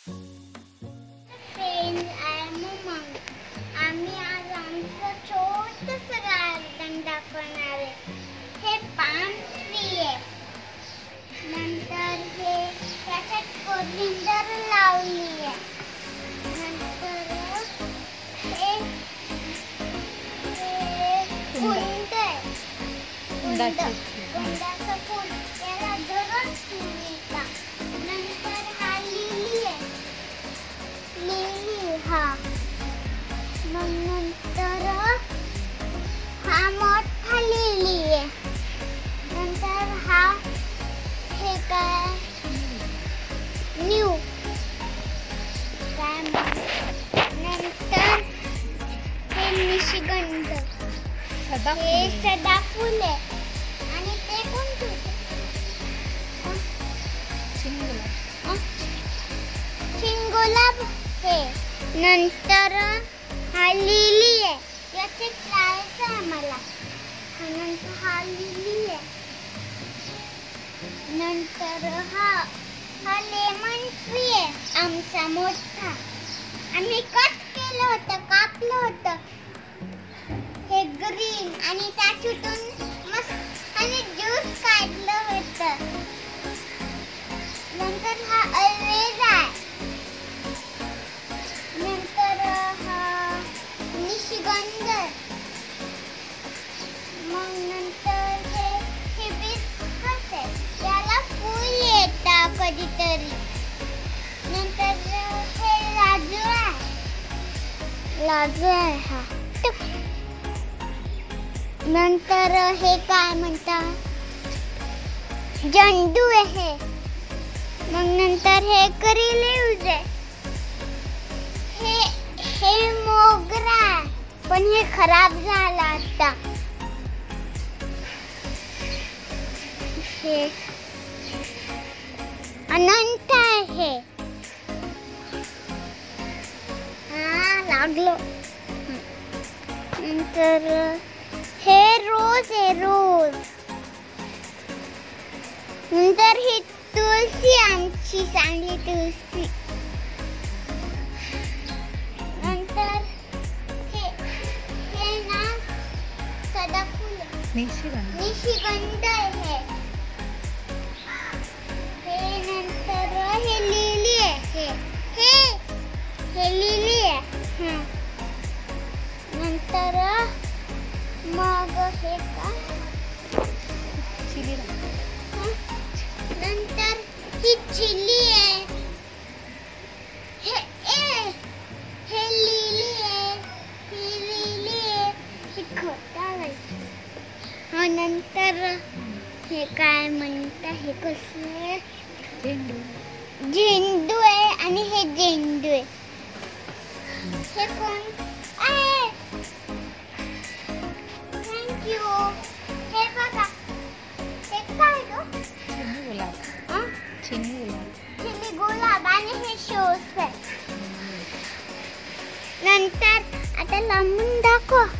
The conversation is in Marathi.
Friends, I am Umang. आम्ही आज आमचं छोटंसं गार्डन दाखवणार आहे. हे पाम ट्री आहे. नंतर हे त्याच्यात कोथिंबीर लावली आहे. नंतर हे कुंड आहे. कुंडाचं फूल त्याला दररोज फुल येतात. नंतर हा लिली आहे. लिली हा. मग नंतर हा मोठा लिली आहे. नंतर हा हे काय न्यू काय नंतर हे निशिगंध हे सदाफूल आहे. आणि ते कोणतं चिंगुलाब हे. नंतर हा लिली आहे. याचे लावायचं आहे मला. नंतर हा लिली आहे. नंतर हा लेमन ट्री आहे आमचा मोठा. आम्ही कट केलं होतं, कापलं होतं. हे ग्रीन आणि त्यातून मस्त आणि ज्यूस काढलं होतं. नंतर हा अल्वेरा आहे. नंतर हा निशिगंध. मग नंतर हे हिबिस्कस आहे. त्याला फूल येतं कधीतरी. नंतर हे लाजूळ आहे. लाजूळ आहे हा. नंतर हे काय म्हणतात झेंडू आहे. मग नंतर हे करिलीव्ज आहे. हे मोगरा आहे. पण हे खराब झालं आता. हे अनंत आहे. लागलो. नंतर हे रोज आहे रोज. नंतर ही तुळशी आमची चांगली तुळशी. नंतर हे ना सदाफूल निशिगंध आहे. हे नंतर हे लिली आहे. हे लिली आहे. नंतर मग हे का नंतर ही चिली आहे. हे लिली आहे. ही लिली आहे. ही खोटा नंतर हे काय म्हणतात हे कसं झेंडू आहे. आणि हे झेंडू आहे. हे कोण आहे. थँक्यू. हे बघा हे काय गं चिनी गुलाब आणि हे शोज आहे. नंतर आता लांबून दाखव.